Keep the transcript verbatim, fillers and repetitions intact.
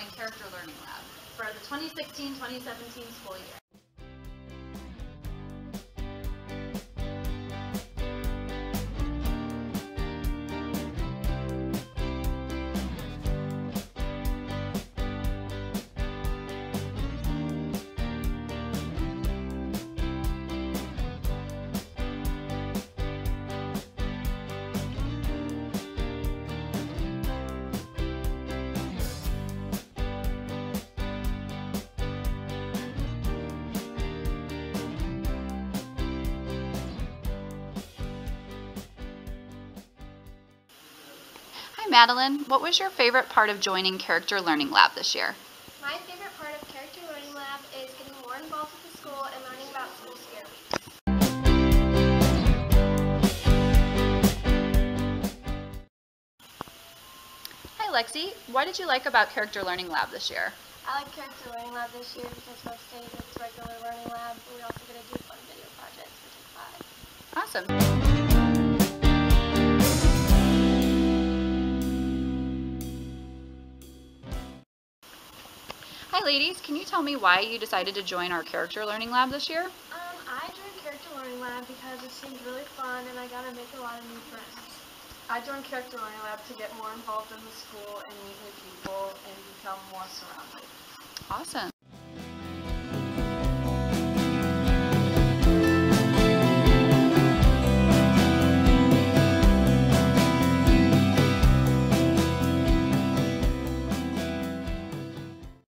join Character Learning Lab for the twenty sixteen twenty seventeen school year. Hi Madeline, what was your favorite part of joining Character Learning Lab this year? My favorite part of Character Learning Lab is getting more involved with the school and learning about school skills. Hi Lexi, what did you like about Character Learning Lab this year? I like Character Learning Lab this year because most days it's regular learning lab, but we also get to do fun video projects, which is fun. Awesome. Hi ladies, can you tell me why you decided to join our Character Learning Lab this year? Um, I joined Character Learning Lab because it seemed really fun and I got to make a lot of new friends. I joined Character Learning Lab to get more involved in the school and meet new people and become more surrounded. Awesome.